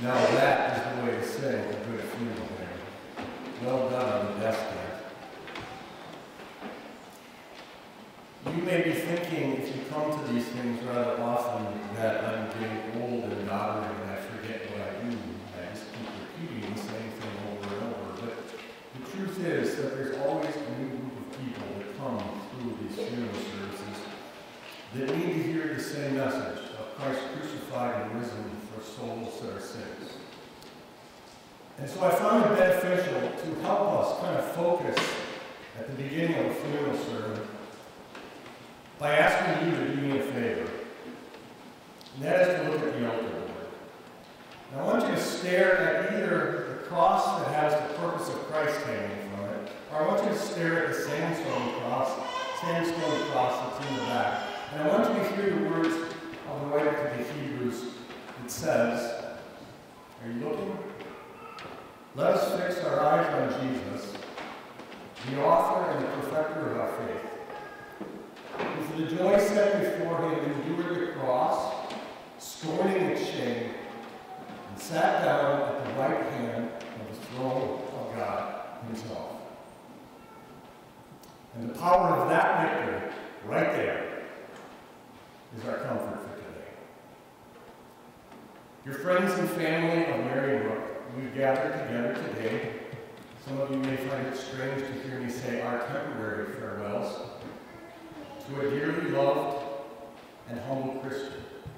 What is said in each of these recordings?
Now that is the way to say a good funeral hymn. Well done on the deathbed. You may be thinking, if you come to these things rather often, that I'm getting old and doddering and I forget what I do. I just keep repeating the same thing over and over. But the truth is that there's always a new group of people that come through these funeral services that need to hear the same message of Christ crucified and risen for souls that are sinners. And so I found it beneficial to help us kind of focus at the beginning of a funeral sermon by asking you to do me a favor. And that is to look at the altar board. And I want you to stare at either the cross that has the purpose of Christ hanging from it, or I want you to stare at the sandstone cross that's in the back. And I want you to hear the words of the writer to the Hebrews that says, are you looking? Let us fix our eyes on Jesus, the author and the perfecter of our faith. Who for the joy set before him endured the cross, scorning its shame, and sat down at the right hand of the throne of God himself. And the power of that victory, right there, is our comfort for today. Your friends and family of Marion, Ruch, we've gathered together today. Some of you may find it strange to hear me say our temporary farewells to a dearly loved and humble Christian.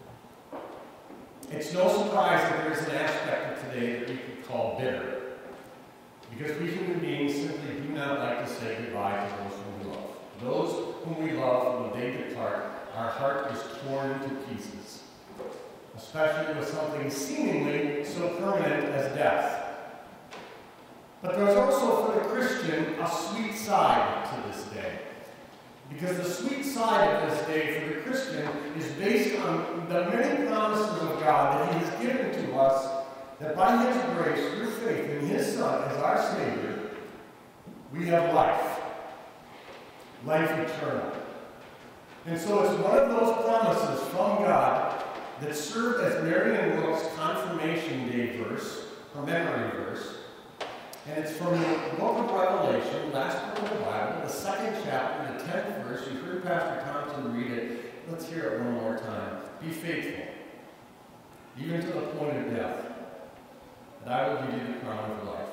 It's no surprise that there's an aspect of today that we could call bitter, because we human beings simply do not like to say goodbye to those whom we love. Those whom we love, when they depart, our heart is torn into pieces, especially with something seemingly so permanent as death. But there's also, for the Christian, a sweet side to this day. Because the sweet side of this day for the Christian is based on the many promises of God that he has given to us, that by his grace, through faith in his Son as our Savior, we have life eternal. And so it's one of those promises from God that served as Marion Ruch's confirmation day verse, her memory verse. And it's from the book of Revelation, last book of the Bible, the 2nd chapter, the 10th verse. You heard Pastor Thompson read it. Let's hear it one more time. Be faithful, even to the point of death, that I will give you the crown of life.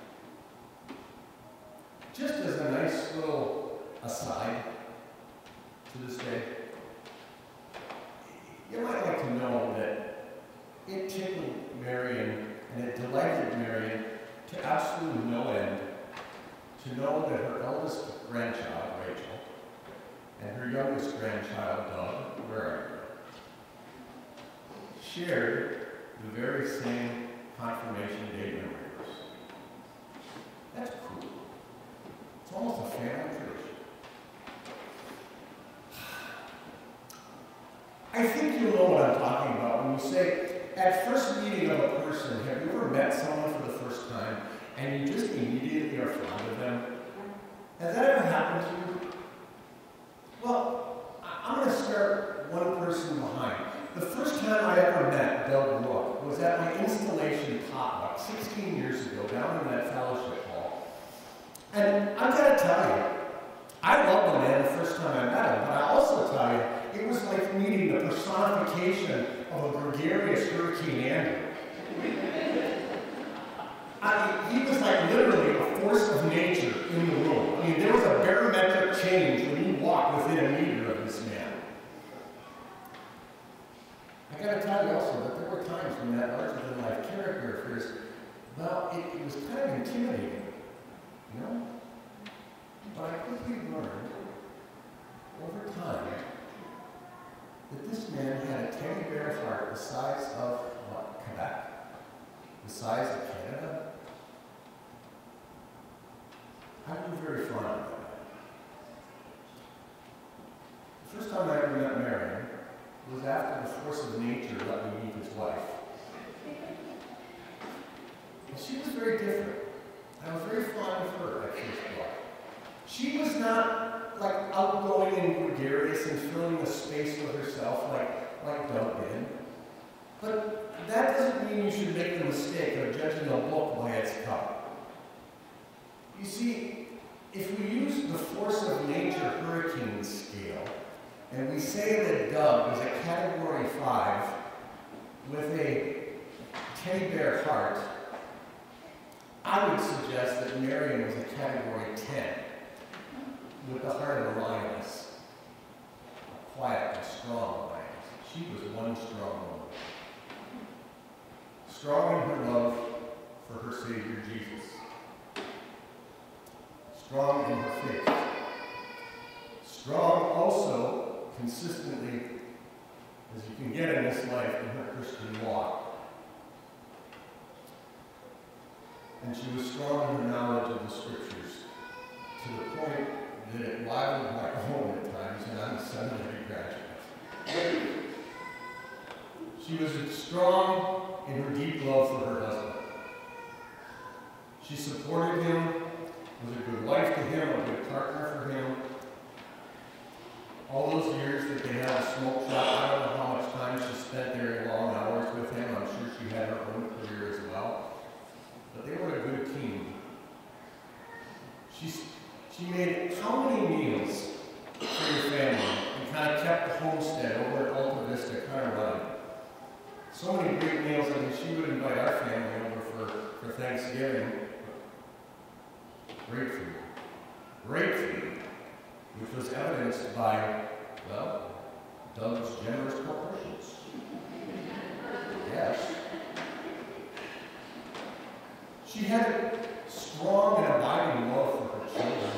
Just as a nice little aside to this day, you might like to know that it tickled Marion and it delighted Marion to absolutely no end to know that her eldest grandchild, Rachel, and her youngest grandchild, Doug, where are you, shared the very same confirmation day memory verse. That's cool. It's almost a family tradition. I think you know what I'm talking about when you say, at first meeting of a person, have you ever met someone for the first time and you just immediately are fond of them? Has that ever happened to you? Well, I'm going to start one person behind. The first time I ever met Doug Ruch was at my installation potluck 16 years ago down in that fellowship hall. And I've got to tell you, I loved the man the first time I met him, but I also tell you, it was like meeting the personification of a gregarious Hurricane Andrew. He was like literally a force of nature in the room. I mean, there was a barometric change when you walked within a meter of this man. I got to tell you also that there were times when that larger-than-life character of his, well, it was kind of intimidating, you know? But I quickly learned over time that this man had a teddy bear heart the size of, what, Quebec? The size of Canada? I grew very fond of that. The first time I ever met Marion was after the force of nature let me meet his wife. And she was very different. I was very fond of her at first thought. She was not like outgoing and gregarious and filling the space with herself like Doug did. But that doesn't mean you should make the mistake of judging a book by its cover. You see, if we use the force of nature hurricane scale, and we say that Doug is a Category 5 with a teddy bear heart, I would suggest that Marion was a Category 10 with the heart of a lioness, a quiet and strong lioness. She was one strong woman. Strong in her love for her Savior Jesus. Strong in her faith. Strong also, consistently, as you can get in this life, in her Christian walk. And she was strong in her knowledge of the Scriptures, to the point that it rivaled my own at times, and I'm a seminary graduate. She was strong in her deep love for her husband. She supported him, was a good wife to him, a good partner for him. All those years that they had a smoke shop, I don't know how much time she spent there in long hours with him. I'm sure she had her own career as well. But they were a good team. She made how many meals for your family and kind of kept the homestead over at Alta Vista kind of running. So many great meals. I mean, she would invite our family over for Thanksgiving. Great food. Great food. Which was evidenced by, well, Doug's generous proportions. Yes. She had a strong and abiding love for her children.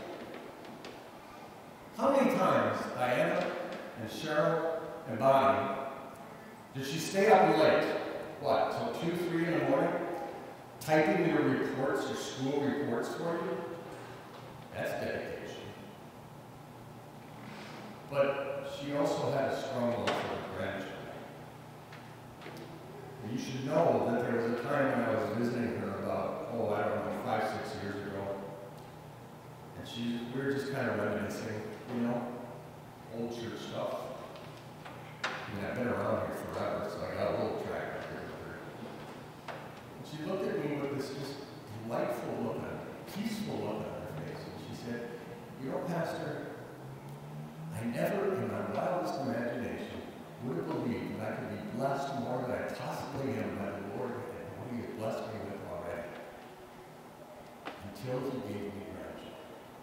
How many times, Diana and Cheryl and Bonnie, did she stay up late? What, till 2, 3 in the morning? Typing your reports, your school reports for you? That's dedication. But she also had a strong love for her grandchildren. You should know that there was a time when I was visiting her about, I don't know, 5, 6 years ago. And we were just kind of reminiscing, old church stuff. I mean, I've been around here forever, so I got a little track record with her. And she looked at me with this just delightful look on her, peaceful look on her face. And she said, Pastor, I never in my wildest imagination would have believed that I could be blessed more than I possibly am by the Lord and what He has blessed me with already. Until He gave me grandchildren.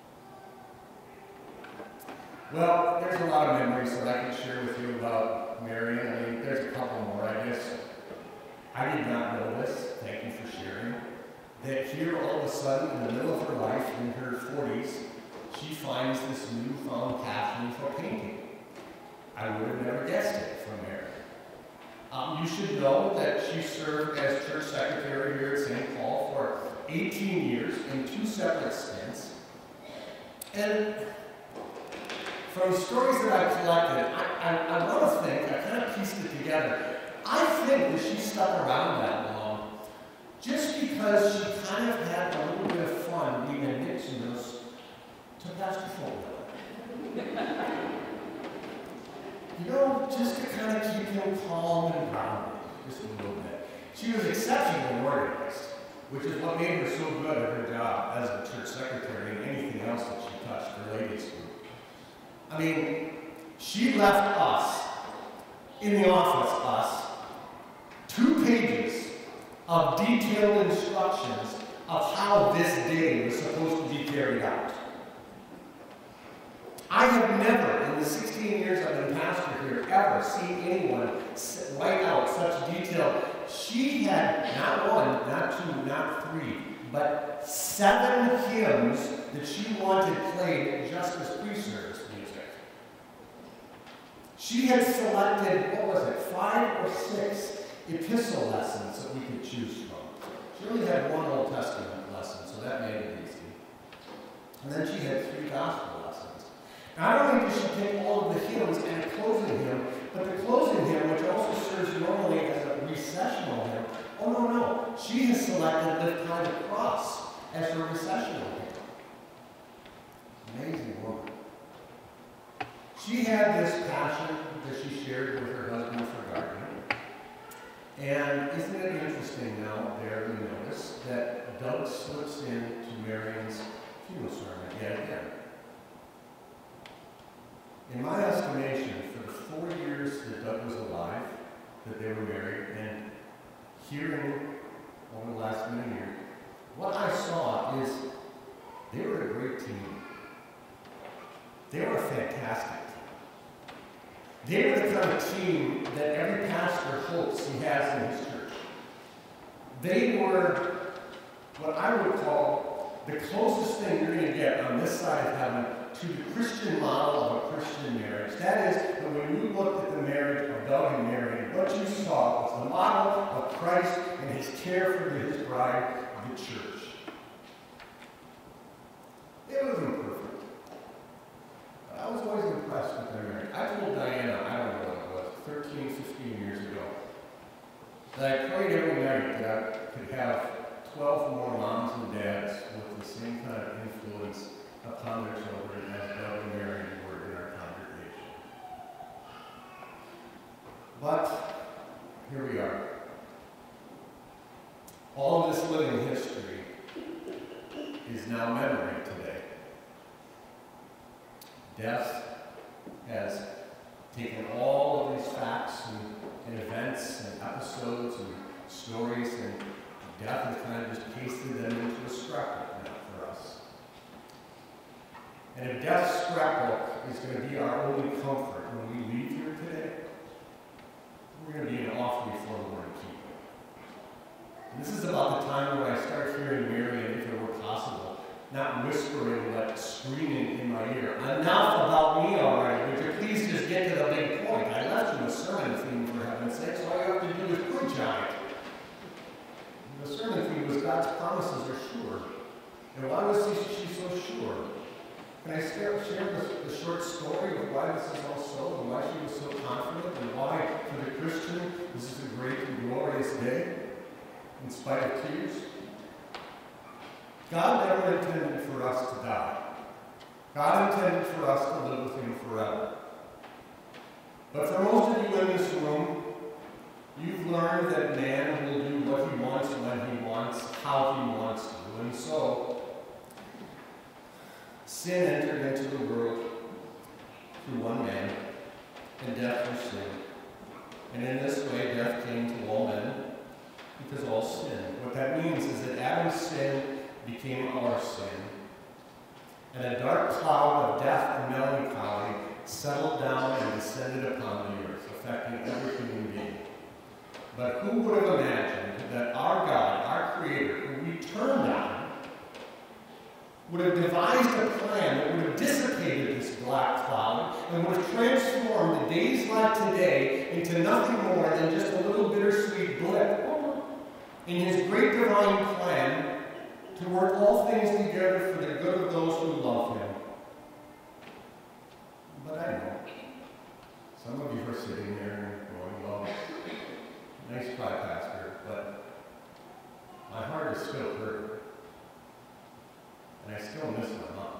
Well, there's a lot of memories that I can share with you about Marion. I mean, there's a couple more, I guess. I did not know this, thank you for sharing, that here all of a sudden, in the middle of her life, in her 40s, she finds this newfound passion for painting. I would have never guessed it from Marion. You should know that she served as church secretary here at St. Paul for 18 years in 2 separate stints. And from the stories that I've collected, I want to think, I kind of pieced it together. I think that she stuck around that long just because she kind of had a little bit of fun being a Nixonus to Pastor Goetzinger. Just to kind of keep him calm and grounded, just a little bit. She was exceptionally organized, which is what made her so good at her job as a church secretary and anything else that she touched, her ladies group. I mean, she left us, in the office, 2 pages of detailed instructions of how this day was supposed to be carried out. I have never, in the 16 years I've been pastor here, ever seen anyone write out such detail. She had not 1, not 2, not 3, but 7 hymns that she wanted played just as pre-service music. She had selected, 5 or 6 epistle lessons that we could choose from. She only had 1 Old Testament lesson, so that made it easy. And then she had 3 gospel lessons. Not only did she take all of the hymns and a closing hymn, but the closing hymn, which also serves normally as a recessional hymn, no. She has selected Lift High the Cross as her recessional hymn. Amazing woman. She had this passion that she shared with her husband for gardening. And isn't it interesting now there, you notice, that Doug slips into Marion's funeral sermon yet again. In my estimation, for the 4 years that Doug was alive, that they were married, and hearing over the last many years, what I saw is they were a great team. They were a fantastic team. They were the kind of team that every pastor hopes he has in his church. They were what I would call the closest thing you're going to get on this side of heaven to the Christian model of a Christian marriage. That is, that when you looked at the marriage of Doug and Marion, what you saw was the model of Christ and his care for his bride, the church. It wasn't perfect. But I was always impressed with their marriage. I told Diana, I don't know what it was, 13, 15 years ago, that I prayed every night that I could have 12 more moms and dads with the same kind of influence upon their children as Doug and Marion were in our congregation. But here we are. All of this living history is now memory today. Death has taken all of these facts and events and episodes and stories, and death has kind of just pasted them into a scrapbook now for us. And if death's scrapbook is going to be our only comfort when we leave here today, we're going to be an awfully forlorn people. And this is about the time when I start hearing Marion, if it were possible, not whispering but screaming in my ear, "Enough about me already. Would you please just get to the big point? I left you a sermon theme, for heaven's sake, so all you have to do is preach on it." The sermon theme was God's promises are sure. And why was she so sure? Can I share the short story of why this is all so, and why she was so confident, and why, for the Christian, this is a great and glorious day, in spite of tears? God never intended for us to die. God intended for us to live with him forever. But for most of you in this room, you've learned that man will do what he wants, when he wants, how he wants to. And so, sin entered into the world through one man, and death through sin. And in this way, death came to all men, because all sinned. What that means is that Adam's sin became our sin, and a dark cloud of death and melancholy settled down and descended upon the earth, affecting every human being. But who would have imagined that our God, our Creator, who we turned on, would have devised a plan that would have dissipated this black cloud and would have transformed the days like today into nothing more than just a little bittersweet blip in his great divine plan to work all things together for the good of those who love him. But I know some of you are sitting there and going, "Well, nice try, Pastor, but my heart is still hurting. And I still miss my mom.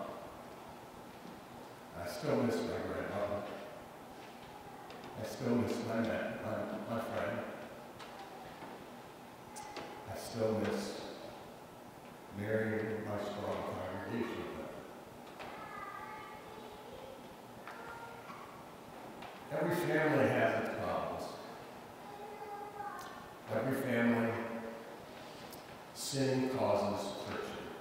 I still miss my grandmother. I still miss my friend. I still miss Marion, my strong congregation." Every family has its problems. Every family, sin causes friction.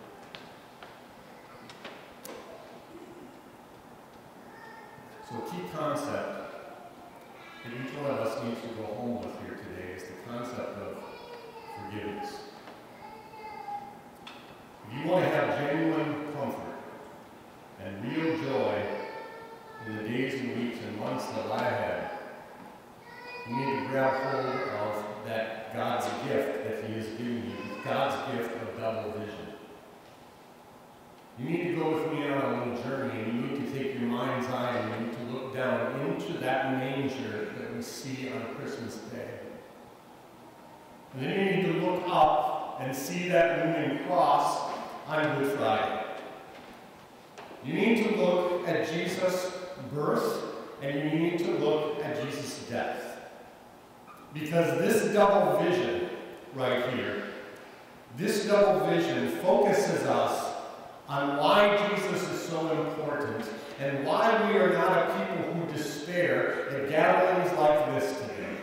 So a key concept that each one of us needs to go home with here today is the concept of forgiveness. If you want to have genuine comfort and real joy in the days and weeks and months that lie ahead, you need to grab hold of that God's gift that he has given you, God's gift of double vision. You need to go with me on a little journey, and you need to take your mind's eye and you need to look down into that manger that we see on Christmas Day. And then you need to look up and see that moving cross on Good Friday. You need to look at Jesus' birth, and you need to look at Jesus' death. Because this double vision right here, this double vision focuses us on why Jesus is so important and why we are not a people who despair at gatherings like this today.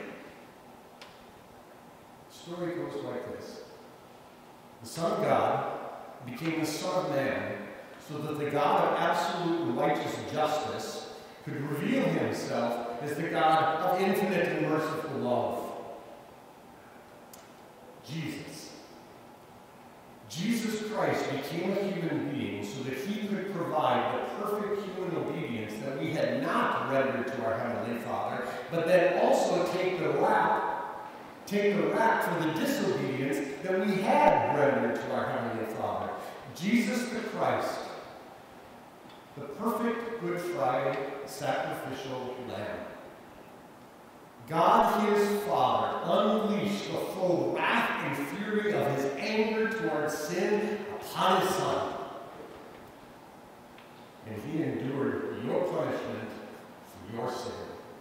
The story goes like this. The Son of God became the Son of Man so that the God of absolute and righteous justice could reveal himself as the God of infinite and merciful love. Jesus Christ became a human being so that he could provide the perfect human obedience that we had not rendered to our Heavenly Father, but then also take the rap for the disobedience that we had rendered to our Heavenly Father. Jesus the Christ, the perfect Good Friday sacrificial lamb. God his Father unleashed the full wrath and fury of his anger towards sin upon his Son. And he endured your punishment for your sin.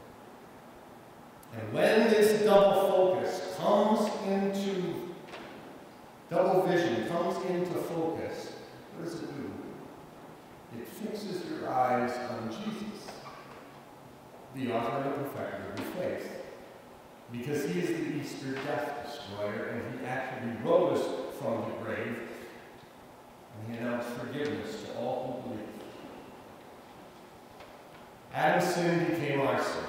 And when this double vision comes into focus, what does it do? It fixes your eyes on Jesus, the author and perfecter of your faith. Because he is the Easter death destroyer, and he actually rose from the grave, and he announced forgiveness to all who believe. Adam's sin became our sin.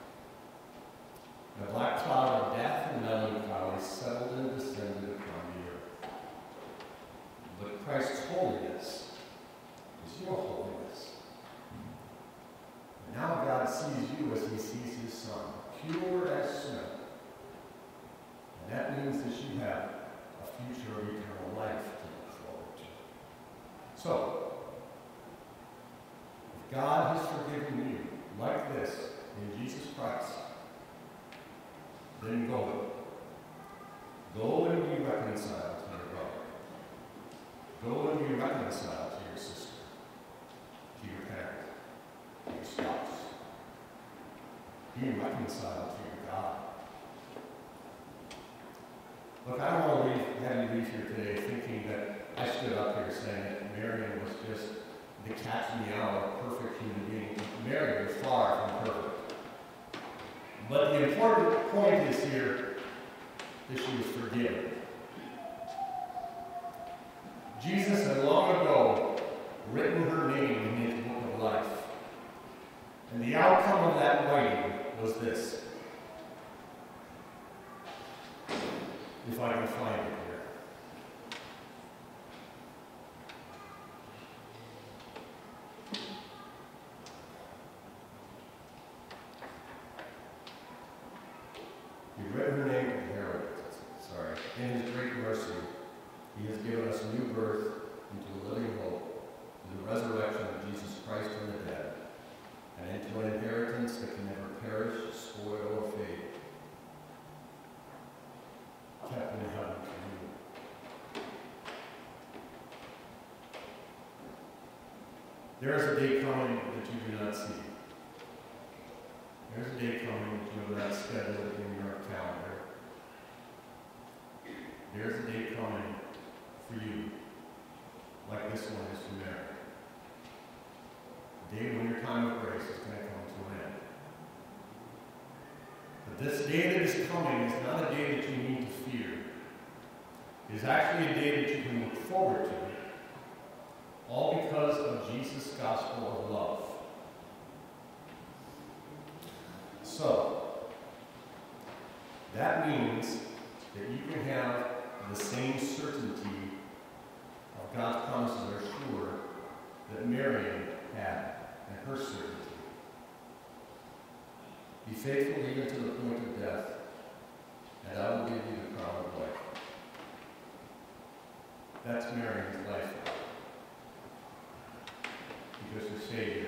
The black cloud of death and melancholy settled and descended upon the earth. But Christ's holiness is your holiness. And now God sees you as he sees his Son, pure as snow. And that means that you have a future of eternal life to look forward to. So, if God has forgiven you like this in Jesus Christ, then go. Go and be reconciled to your brother. Go and be reconciled to your sister, to your parent, to your spouse. Be reconciled to your God. Look, I don't want to have you leave here today thinking that I stood up here saying that Marion was just the catch-me-out perfect human being. Marion was far from perfect. But the important point is here that she was forgiven. Jesus had long ago written her name in his book of life. And the outcome of that writing was this. If I can find it here. He read her name in his great mercy, he has given us a new birth into a living hope, to the resurrection of Jesus Christ from the dead, and into an inheritance that can never perish, spoil, or fade, kept in heaven for you. There is a day coming that you do not see. There's a day coming that you have not scheduled in your calendar. There's a day coming for you, like this one is for Mary. A day when your time of grace is going to come to an end. But this day that is coming is not a day that you need to fear. It is actually a day that you can look forward to, all because of Jesus' gospel of love. So, that means that you can have the same certainty of God's promises are sure that Marion had in her certainty. Be faithful even to the point of death, and I will give you the crown of life. That's Marion's life. Because her Savior